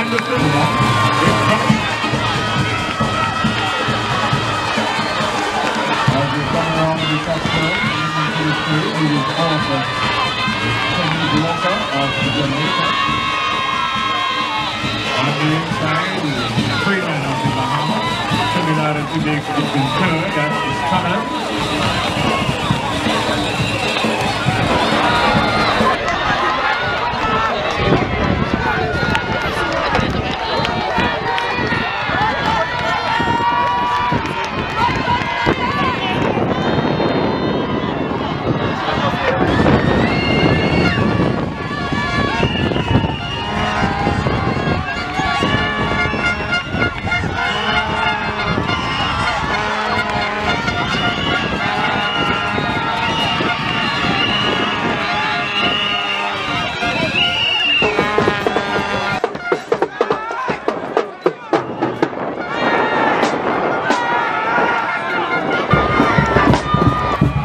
Anderson. It's coming. As we come around the top curve, into the street, we will call for Kenny Walker of Jamaica. On the inside is Freeman of the Bahamas. Coming out into the third, that is Cullen.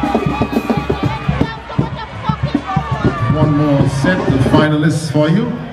One more set of finalists for you.